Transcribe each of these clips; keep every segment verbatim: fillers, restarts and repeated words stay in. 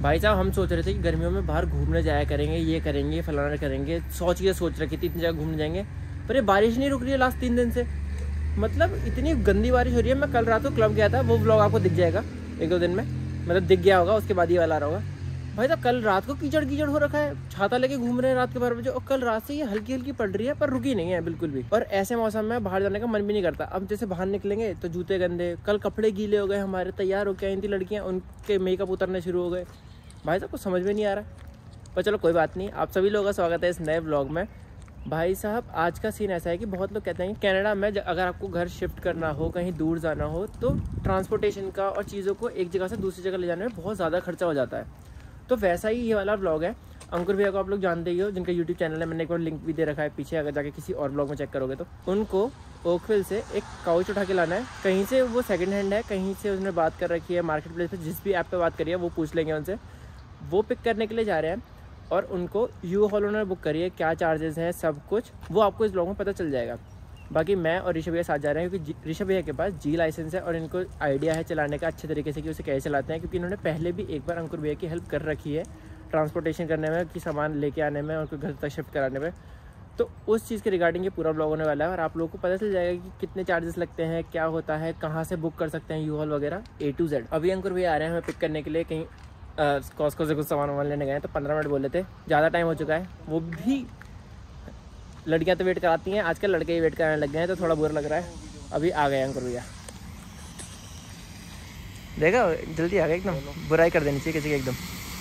भाई साहब हम सोच रहे थे कि गर्मियों में बाहर घूमने जाया करेंगे, ये करेंगे, फलाना करेंगे, सौ चीज़ें सोच रखी थी, इतनी जगह घूमने जाएंगे, पर ये बारिश नहीं रुक रही है लास्ट तीन दिन से। मतलब इतनी गंदी बारिश हो रही है। मैं कल रात को क्लब गया था, वो व्लॉग आपको दिख जाएगा एक दो दिन में, मतलब दिख गया होगा, उसके बाद ये वाला आ रहा होगा। भाई साहब कल रात को कीचड़ कीचड़ हो रखा है, छाता लेके घूम रहे हैं रात के बारह बजे, और कल रात से ये हल्की हल्की पड़ रही है पर रुकी नहीं है बिल्कुल भी। और ऐसे मौसम में बाहर जाने का मन भी नहीं करता। अब जैसे बाहर निकलेंगे तो जूते गंदे, कल कपड़े गीले हो गए हमारे, तैयार होकर आई थी लड़कियाँ, उनके मेकअप उतरने शुरू हो गए। भाई साहब कुछ समझ में नहीं आ रहा, पर चलो कोई बात नहीं। आप सभी लोगों का स्वागत है इस नए व्लॉग में। भाई साहब आज का सीन ऐसा है कि बहुत लोग कहते हैं कि कनाडा में अगर आपको घर शिफ्ट करना हो, कहीं दूर जाना हो, तो ट्रांसपोर्टेशन का और चीज़ों को एक जगह से दूसरी जगह ले जाने में बहुत ज़्यादा खर्चा हो जाता है। तो वैसा ही ये वाला व्लॉग है। अंकुर भैया को आप लोग जानते ही हो, जिनका यूट्यूब चैनल है, मैंने एक बार लिंक भी दे रखा है पीछे, अगर जाके किसी और ब्लॉग में चेक करोगे तो। उनको ओकविल से एक काउच उठा के लाना है, कहीं से वो सेकंड हैंड है, कहीं से उसने बात कर रखी है मार्केट प्लेस पर, जिस भी ऐप पे बात करी है वो पूछ लेंगे उनसे। वो पिक करने के लिए जा रहे हैं और उनको यू हॉल उन्होंने बुक करी है, क्या चार्जेस हैं सब कुछ वो आपको इस ब्लॉग में पता चल जाएगा। बाकी मैं और ऋषभ भैया साथ जा रहे हैं, क्योंकि ऋषभ भैया के पास जी लाइसेंस है और इनको आइडिया है चलाने का अच्छे तरीके से कि उसे कैसे चलाते हैं, क्योंकि इन्होंने पहले भी एक बार अंकुर भैया की हेल्प कर रखी है ट्रांसपोर्टेशन करने में, कि सामान लेके आने में और उनको घर तक शिफ्ट कराने में। तो उस चीज़ के रिगार्डिंग ये पूरा ब्लॉग होने वाला है और आप लोगों को पता चल जाएगा कि कितने चार्जेस लगते हैं, क्या होता है, कहाँ से बुक कर सकते हैं यू हॉल वगैरह, ए टू जेड। अभी अंकुर भैया आ रहे हैं हमें पिक करने के लिए, कहीं कॉस्को से कुछ सामान वामान लेने गए, तो पंद्रह मिनट बोले थे, ज़्यादा टाइम हो चुका है। वो भी लड़कियां तो वेट कराती हैं, आजकल लड़के ही वेट कराने लग गए हैं, तो थोड़ा बुरा लग रहा है। अभी आ गए अंकुर भैया, देखा जल्दी आ गए, एकदम बुराई कर देनी चाहिए किसी की एकदम।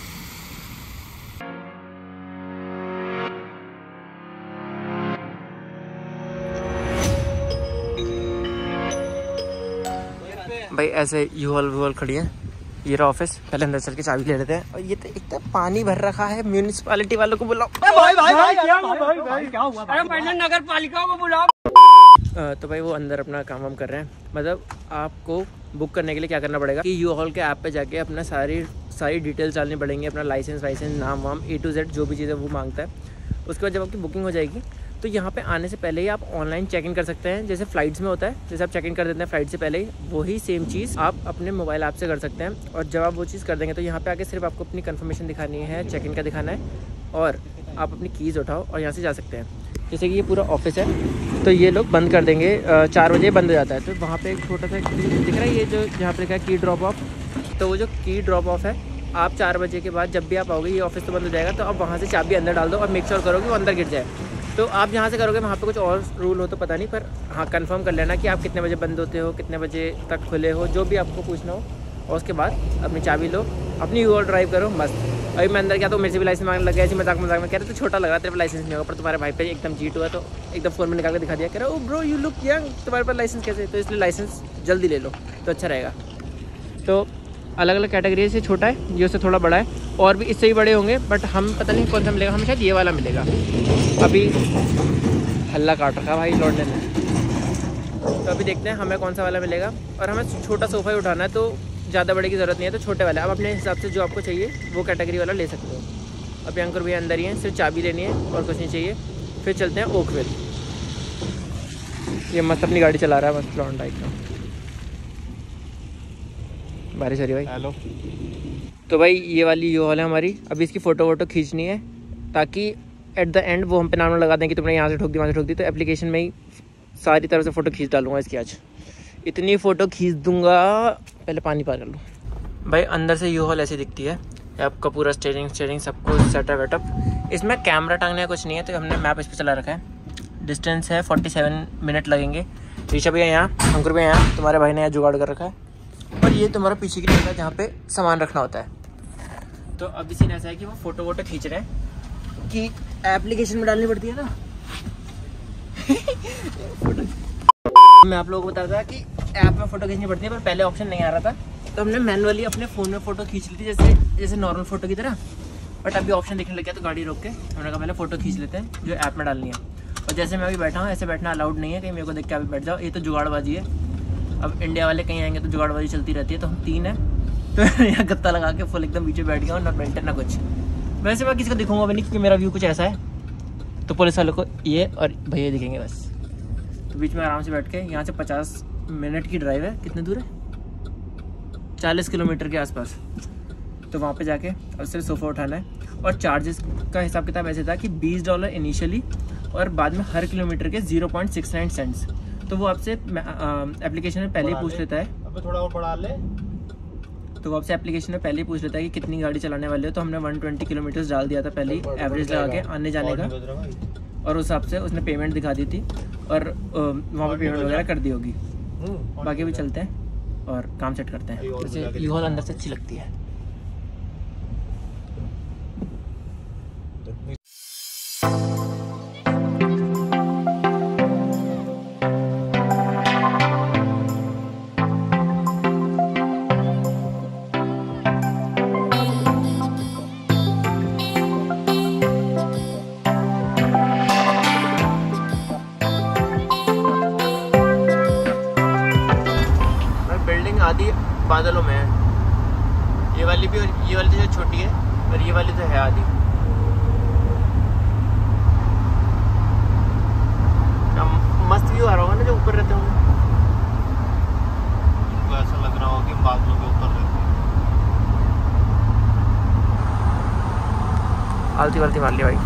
भाई ऐसे यू हॉल वू हॉल खड़ी है, ये रहा ऑफिस। पहले अंदर चल के चाबी ले लेते हैं। और ये तो एक तो पानी भर रखा है, म्यूनिसिपैलिटी वालों को बुलाओ। भाई भाई भाई क्या हुआ भाई भाई क्या हुआ? अरे पहले नगर पालिका को बुलाओ। तो भाई वो अंदर अपना काम वाम कर रहे हैं। मतलब आपको बुक करने के लिए क्या करना पड़ेगा कि यू हॉल के ऐप पे जाके अपना सारी सारी डिटेल्स डालनी पड़ेंगी, अपना लाइसेंस वाइसेंस, नाम वाम, ए टू जेड जो भी चीज़ें वो मांगता है। उसके बाद जब आपकी बुकिंग हो जाएगी तो यहाँ पे आने से पहले ही आप ऑनलाइन चेक इन कर सकते हैं, जैसे फ्लाइट्स में होता है, जैसे आप चेक इन कर देते हैं फ्लाइट से पहले ही, वही सेम चीज़ आप अपने मोबाइल ऐप से कर सकते हैं। और जब आप वो चीज़ कर देंगे तो यहाँ पे आके सिर्फ आपको अपनी कंफर्मेशन दिखानी है, चेक इन का दिखाना है, और आप अपनी कीज़ उठाओ और यहाँ से जा सकते हैं। जैसे कि ये पूरा ऑफिस है, तो ये लोग बंद कर देंगे, चार बजे बंद हो जाता है। तो वहाँ पर एक छोटा सा दिख रहा है, ये जो यहाँ पर लिखा है की ड्रॉप ऑफ, तो वो जो की ड्रॉप ऑफ है, आप चार बजे के बाद जब भी आप आओगे ये ऑफिस तो बंद हो जाएगा, तो आप वहाँ से चाबी अंदर डाल दो और मेक श्योर करो कि वो अंदर गिर जाए। तो आप जहाँ से करोगे वहाँ पे कुछ और रूल हो तो पता नहीं, पर हाँ कंफर्म कर लेना कि आप कितने बजे बंद होते हो, कितने बजे तक खुले हो, जो भी आपको पूछना हो। और उसके बाद अपनी चाबी लो, अपनी यू हॉल ड्राइव करो मस्त। अभी मैं अंदर गया तो मेरे से भी लाइसेंस मांगने लग गया, ऐसे मजाक मजाक में कह रहे तो छोटा लग रहा, तेरे पास लाइसेंस नहीं होगा, पर तुम्हारे भाई पे एकदम जीट हुआ तो एकदम फ़ोन में निकाल के दिखा दिया, कह रहा oh bro you look young, तुम्हारे पास लाइसेंस कैसे? तो इसलिए लाइसेंस जल्दी ले लो तो अच्छा रहेगा। तो अलग अलग कैटेगरी से छोटा है, ये उससे थोड़ा बड़ा है, और भी इससे ही बड़े होंगे, बट हम पता नहीं कौन सा मिलेगा, हमें शायद ये वाला मिलेगा। अभी हल्ला काट रखा भाई लौटने में, तो अभी देखते हैं हमें कौन सा वाला मिलेगा। और हमें छोटा सोफ़ा ही उठाना है, तो ज़्यादा बड़े की ज़रूरत नहीं है, तो छोटे वाला आप अपने हिसाब से जो आपको चाहिए वो कैटेगरी वाला ले सकते हो। अभी अंकुर भैया अंदर ही हैं, सिर्फ चाबी लेनी है और कुछ नहीं चाहिए। फिर चलते हैं ओकविल। ये मस्त अपनी गाड़ी चला रहा है, मस्त लॉन्ड टाइप का। बारिश आ रही भाई। हेलो। तो भाई ये वाली यू हॉल है हमारी, अभी इसकी फ़ोटो वोटो खींचनी है, ताकि एट द एंड वो हम पे नाम लगा दें कि तुमने यहाँ से ठोक दी, वहाँ से ठोक दी। तो एप्लीकेशन में ही सारी तरफ से फ़ोटो खींच डालूंगा इसकी। आज इतनी फ़ोटो खींच दूंगा, पहले पानी पार कर लूँ। भाई अंदर से यू हॉल ऐसी दिखती है, आपका पूरा स्टेयरिंग स्टेयरिंग सब कुछ सेटअप वेटअप। इसमें कैमरा टांगने का कुछ नहीं है, तो हमने मैप इस पर चला रखा है। डिस्टेंस है फोर्टी सेवन मिनट लगेंगे। ऋषभ भैया यहाँ, अंकुर भैया यहाँ, तुम्हारे भाई ने यहाँ जुगाड़ कर रखा है। और ये तुम्हारा पीछे की जगह जहाँ पे सामान रखना होता है। तो अभी सीन ऐसा है कि वो फ़ोटो वोटो खींच रहे हैं कि एप्लीकेशन में डालनी पड़ती है ना। मैं आप लोगों को बताता था कि ऐप में फ़ोटो खींचनी पड़ती है, पर पहले ऑप्शन नहीं आ रहा था, तो हमने मैनुअली अपने फ़ोन में फ़ोटो खींच ली थी, जैसे जैसे नॉर्मल फ़ोटो की तरह। बट अभी ऑप्शन दिखने लग गया, तो गाड़ी रोक के हमने कहा पहले फ़ोटो खींच लेते हैं जो ऐप में डालनी है। और जैसे मैं अभी बैठा हूँ, ऐसे बैठना अलाउड नहीं है, कहीं मेरे को देख के अभी बैठ जाओ, ये तो जुगाड़बाजी है। अब इंडिया वाले कहीं आएंगे तो जुगाड़बाजी चलती रहती है। तो हम तीन हैं, तो यहाँ गत्ता लगा के फुल एकदम पीछे बैठ गया हूँ, ना बेल्ट ना कुछ। वैसे मैं किसी को दिखूंगा भी नहीं, क्योंकि मेरा व्यू कुछ ऐसा है। तो पुलिस वालों को ये और भैया दिखेंगे बस। तो बीच में आराम से बैठ के, यहाँ से पचास मिनट की ड्राइव है, कितने दूर है? चालीस किलोमीटर के आसपास। तो वहाँ पे जाके और सिर्फ सोफ़ा उठाना है। और चार्जेस का हिसाब किताब ऐसे था कि बीस डॉलर इनिशियली और बाद में हर किलोमीटर के zero point six nine cents. तो वो आपसे एप्लीकेशन में पहले ही पूछ लेता है, अब थोड़ा और बढ़ा ले, तो वो आपसे एप्लीकेशन में पहले ही पूछ लेता है कि कितनी गाड़ी चलाने वाले हो। तो हमने वन ट्वेंटी किलोमीटर्स डाल दिया था पहले ही एवरेज लगा के आने जाने का, और उस हिसाब से उसने पेमेंट दिखा दी थी और वहाँ पे पेमेंट वगैरह कर दी होगी। बाकी भी चलते हैं और काम सेट करते हैं। जैसे यू हॉल अंदर से अच्छी लगती है। आधी बादलों में है, ये वाली भी, और ये वाली तो छोटी है और ये वाली तो है आधी। मस्त व्यू आ रहा होगा ना जो ऊपर रहते होंगे, उनको ऐसा लग रहा होगा कि बादलों के ऊपर रहते हैं। आलती वालती मार ली भाई।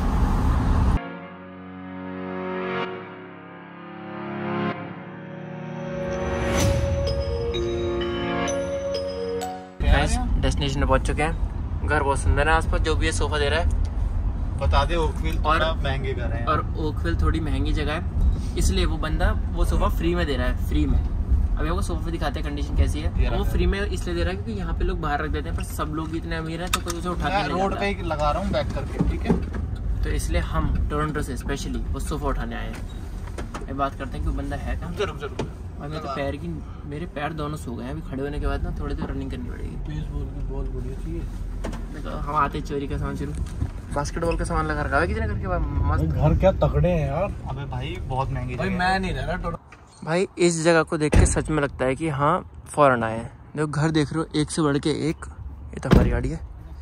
डेस्टिनेशन में पहुंच चुके हैं। घर बहुत सुंदर है, आसपास जो भी है सोफा दे रहा है। बता दे ओकविल और महंगे घर हैं, और ओकविल थोड़ी महंगी जगह है, इसलिए वो बंदा वो सोफा फ्री में दे रहा है, फ्री में। अभी आपको सोफा दिखाते हैं कंडीशन कैसी है। वो फ्री में इसलिए दे रहा है क्योंकि यहाँ पे लोग बाहर रख देते हैं, पर सब लोग इतने अमीर हैं तो कोई उसे उठा के रोड पे लगा रहा हूँ बैक करके, ठीक है। तो इसलिए हम टोरंटो से स्पेशली वो सोफा उठाने आए हैं। बात करते हैं कि बंदा है कहाँ। जरूर जरूर। और मेरे तो पैर की मेरे पैर दोनों सो गए हैं। अभी खड़े होने के बाद ना थोड़ी देर रनिंग करनी पड़ेगी। बेसबॉल की बॉल बढ़िया चाहिए। हम आते चोरी का सामान शुरू, बास्केटबॉल का सामान लगा रखा है कितने करके मस्त। घर क्या तगड़े हैं यार। अबे भाई बहुत महंगी भाई, मैं नहीं रह रहा भाई। इस जगह को देख के सच में लगता है कि हाँ फॉरेन आए हैं। देखो घर देख रहे हो, एक से बढ़ के एक। ये तो हमारी गाड़ी है।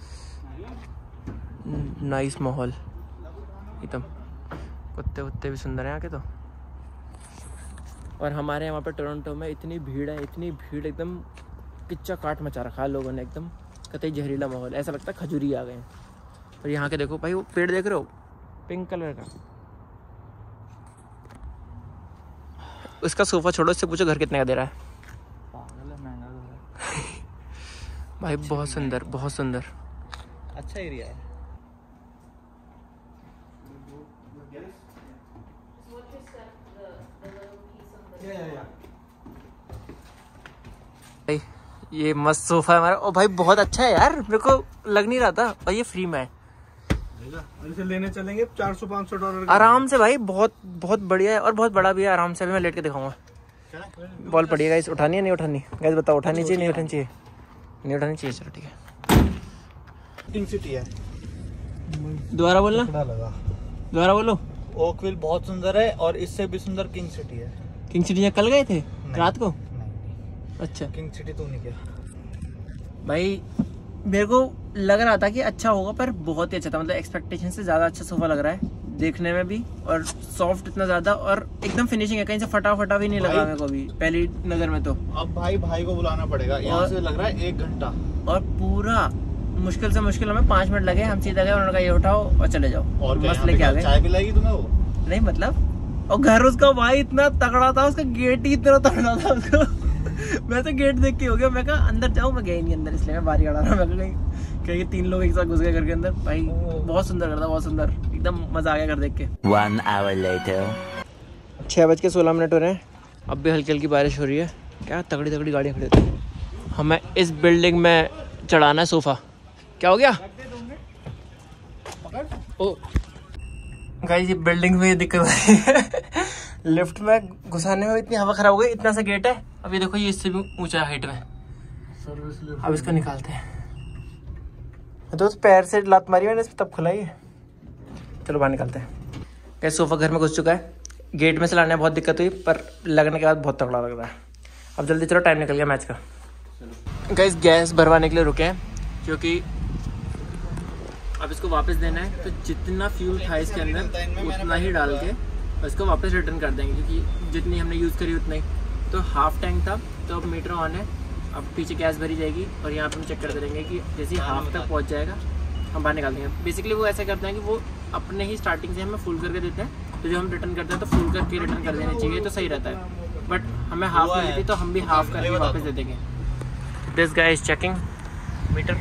नाइस माहौल एकदम, कुत्ते वुत्ते भी सुंदर हैं यहाँ के तो। और हमारे यहाँ पे टोरंटो में इतनी भीड़ है, इतनी भीड़, एकदम किच्चा काट मचा रखा है लोगों ने, एकदम कतई जहरीला माहौल, ऐसा लगता है खजूरी आ गए हैं। और यहाँ के देखो भाई, वो पेड़ देख रहे हो पिंक कलर का, उसका सोफा छोड़ो, उससे पूछो घर कितने का दे रहा है। भाई बहुत सुंदर, बहुत सुंदर, अच्छा एरिया है। भाई ये मस्त सोफा है हमारा। ओ भाई बहुत अच्छा है यार, मेरे को लग नहीं रहा था। और ये फ्री में है, इसे लेने चलेंगे चार सौ पाँच सौ डॉलर आराम से भाई। बहुत बहुत बढ़िया है और बहुत बड़ा भी है, आराम से। अभी मैं लेट के दिखाऊंगा। बॉल पड़ी है गाइस, उठानी है नहीं उठानी गाइस बताओ। उठानी चाहिए नहीं उठानी चाहिए? नहीं उठानी चाहिए, चलो ठीक है। किंग सिटी है, दोबारा बोलना, दोबारा बोलो। ओकविल बहुत सुंदर है और इससे भी सुंदर किंग सिटी है। किंग सिटी कल गए थे रात को? नहीं। अच्छा किंग सिटी तो नहीं गया भाई। मेरे को लग रहा था कि अच्छा होगा, पर बहुत ही अच्छा था। मतलब एक्सपेक्टेशन से ज़्यादा अच्छा सोफा लग रहा है देखने में भी, और सॉफ्ट इतना ज़्यादा, और एकदम फिनिशिंग है, कहीं से फटा फटा भी नहीं लगा मेरे को भी पहली नज़र में। तो अब भाई भाई को बुलाना पड़ेगा, यहाँ से लग रहा है एक घंटा, और पूरा मुश्किल से मुश्किल हमें पाँच मिनट लगे। हम सीधा गए, उन्होंने कहा ये उठाओ और चले जाओ, और मस्त लेके आ गए। चाय पिलाएगी तुम्हें वो? नहीं मतलब, और घर उसका भाई इतना तगड़ा था, उसका गेट ही इतना तगड़ा था उसका। मैं तो गेट देख के हो गया, मैं कहा अंदर जाऊँ, मैं गया नहीं अंदर, इसलिए मैं बाहर खड़ा रहा। मैं कहीं तीन लोग एक साथ घुस गए घर के अंदर। भाई बहुत सुंदर घर था, बहुत सुंदर, एकदम मजा आ गया घर देख के। One hour later. छः बज के सोलह मिनट हो रहे हैं, अब भी हल्की हल्की बारिश हो रही है। क्या तगड़ी तगड़ी गाड़ियाँ खड़ी थी। हमें इस बिल्डिंग में चढ़ाना है सोफा। क्या हो गया? ओ गाइस ये बिल्डिंग में दिक्कत हो रही है। लिफ्ट में घुसाने में इतनी हवा खराब हो गई। इतना सा गेट है, अब ये देखो ये इससे भी ऊंचा हाइट में। अब इसको निकालते हैं। तो उस पैर से लात मारी मैंने, तब खुला ही है। चलो बाहर निकालते हैं। कैसे सोफा घर में घुस चुका है। गेट में से लाने में बहुत दिक्कत हुई, पर लगने के बाद बहुत तगड़ा लग रहा है। अब जल्दी चलो, टाइम निकल गया मैच का। गाइस गैस भरवाने के लिए रुके हैं, क्योंकि अब इसको वापस देना है। तो जितना फ्यूल था इसके अंदर उतना ही डाल के इसको वापस रिटर्न कर देंगे, क्योंकि जितनी हमने यूज़ करी उतना ही। तो हाफ टैंक था, तो अब मीटर ऑन है अब पीछे गैस भरी जाएगी और यहाँ पर हम चेक कर देंगे कि जैसे हाफ तक पहुँच जाएगा हम बाहर निकाल देंगे। बेसिकली वो ऐसा करते हैं कि वो अपने ही स्टार्टिंग से हमें फुल करके देते हैं, तो जो हम रिटर्न करते हैं तो फुल करके रिटर्न कर देना चाहिए, तो सही रहता है। बट हमें हाफ मिली थी तो हम भी हाफ करके वापस दे देंगे। This guy is checking meter.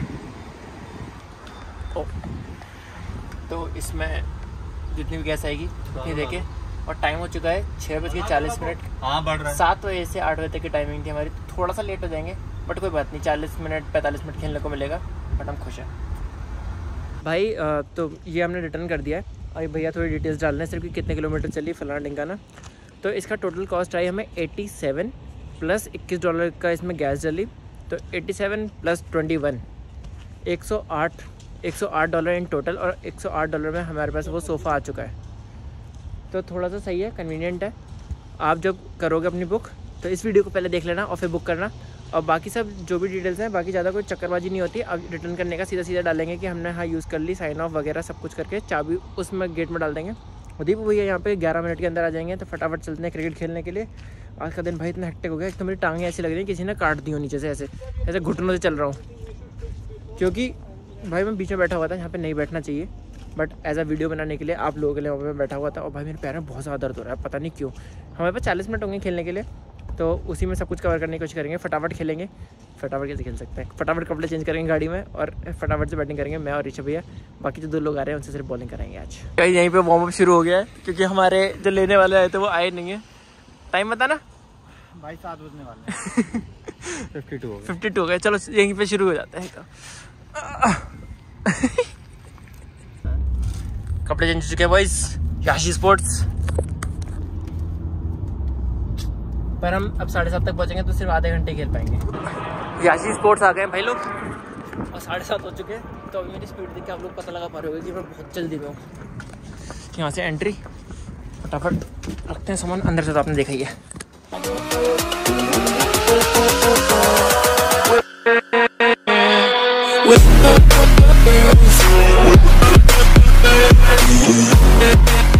Oh तो इसमें जितनी भी गैस आएगी उतनी देके, और टाइम हो चुका है छः बज के चालीस मिनट। हाँ बढ़ रहा है। सात बजे से आठ बजे तक की टाइमिंग थी हमारी, थोड़ा सा लेट हो जाएंगे बट कोई बात नहीं, चालीस मिनट पैंतालीस मिनट खेलने को मिलेगा, बट हम खुश हैं भाई। तो ये हमने रिटर्न कर दिया है और भैया थोड़ी डिटेल्स डालना है सिर्फ कि कितने किलोमीटर चली फलाना ढिंकाना। तो इसका टोटल कॉस्ट आई हमें सत्तासी प्लस इक्कीस डॉलर का इसमें गैस डली, तो सत्तासी प्लस इक्कीस एक सौ आठ एक सौ आठ डॉलर इन टोटल, और एक सौ आठ डॉलर में हमारे पास वो सोफ़ा आ चुका है। तो थोड़ा सा सही है, कन्वीनियंट है। आप जब करोगे अपनी बुक तो इस वीडियो को पहले देख लेना और फिर बुक करना, और बाकी सब जो भी डिटेल्स हैं, बाकी ज़्यादा कोई चक्करबाजी नहीं होती। अब रिटर्न करने का सीधा सीधा डालेंगे कि हमने हाँ यूज़ कर ली, साइन ऑफ वगैरह सब कुछ करके चाबी उसमें गेट में डाल देंगे। दीप भैया यहाँ पे ग्यारह मिनट के अंदर आ जाएंगे, तो फटाफट चलते हैं क्रिकेट खेलने के लिए। आज का दिन भाई इतना हेक्टिक हो गया, एक तो मेरी टांगें ऐसी लग रही हैं किसी ने काट दी हो नीचे से, ऐसे ऐसे घुटनों से चल रहा हूँ, क्योंकि भाई मैं बीच में बैठा हुआ था, यहाँ पे नहीं बैठना चाहिए, बट एज अ वीडियो बनाने के लिए आप लोगों के लिए वहाँ पे बैठा हुआ था। और भाई मेरे पैर में बहुत ज़्यादा दर्द हो रहा है, पता नहीं क्यों। हमारे पास चालीस मिनट होंगे खेलने के लिए, तो उसी में सब कुछ कवर करने की कोशिश करेंगे। फटाफट खेलेंगे। फटाफट कैसे खेल सकते हैं, फटाफट कपड़े चेंज करेंगे गाड़ी में और फटाफट से बैटिंग करेंगे, मैं और ऋषभ भैया। बाकी जो दो लोग आ रहे हैं उनसे सिर्फ बॉलिंग कराएंगे आज। कहीं यहीं पे वार्म अप शुरू हो गया है, क्योंकि हमारे जो लेने वाले आए थे वो आए नहीं है। टाइम बता ना भाई, सात बजने वाले हैं। फिफ्टी टू हो गए फिफ्टी टू हो गए चलो यहीं पे शुरू हो जाते हैं। कपड़े चेंज हो चुके हैं बॉयज, याशी स्पोर्ट्स। पर हम अब साढ़े सात तक पहुंचेंगे तो सिर्फ आधे घंटे खेल पाएंगे। याशी स्पोर्ट्स आ गए भाई लोग, और साढ़े सात हो चुके हैं। तो अभी मेरी स्पीड देख के आप लोग पता लगा पा रहे होंगे कि मैं बहुत जल्दी में हूँ। यहाँ से एंट्री, फटाफट रखते हैं सामान अंदर से, तो आपने देखा ही है। With